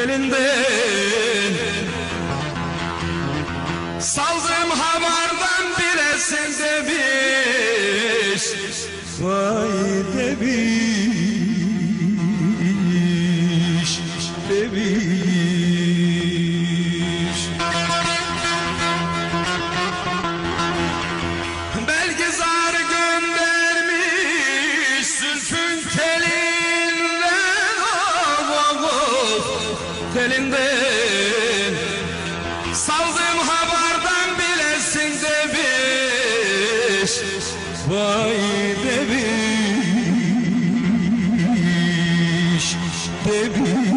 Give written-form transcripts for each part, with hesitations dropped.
telinden. Saldığım havardan bilesin demiş, vay demiş, demiş. Belki zar göndermiş zülfün telinden, telinden. Saldığım havardan bilesin demiş, vay demiş, demiş.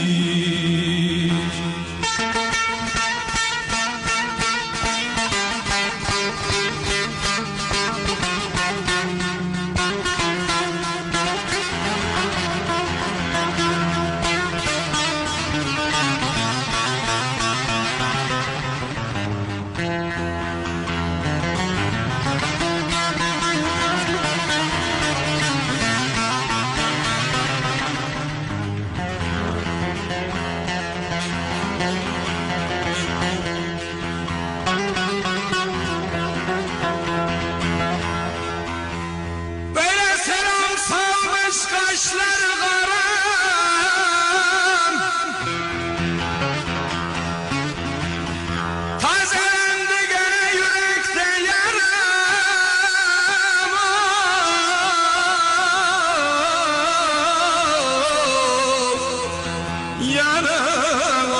Kaşlar karam, tazelendi gene yürekte yaram. Yaram,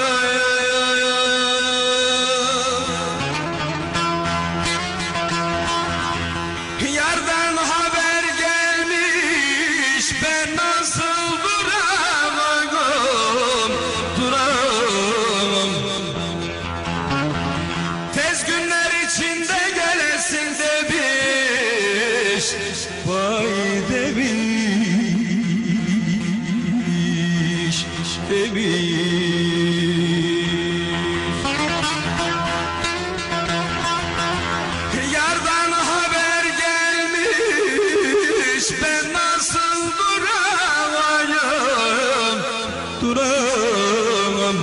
yardan haber gelmiş, ben nasıl duramam, duramam. Tez günler içinde gelesin demiş, vay demiş, demiş. Yardan haber gelmiş, ben nasıl duramam.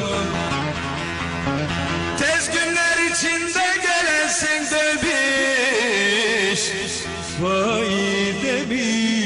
Tez günler içinde gelesin demiş, vay demiş.